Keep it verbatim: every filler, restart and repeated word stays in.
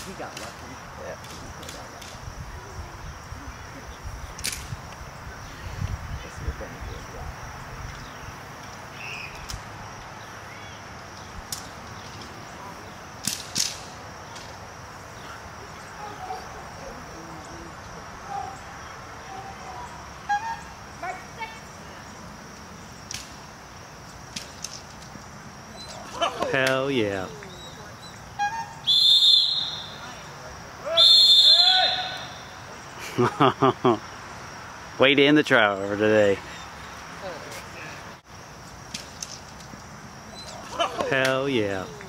He got lucky. Yeah. This would have been good. Hell yeah. Way to end the trial for today. Hell yeah.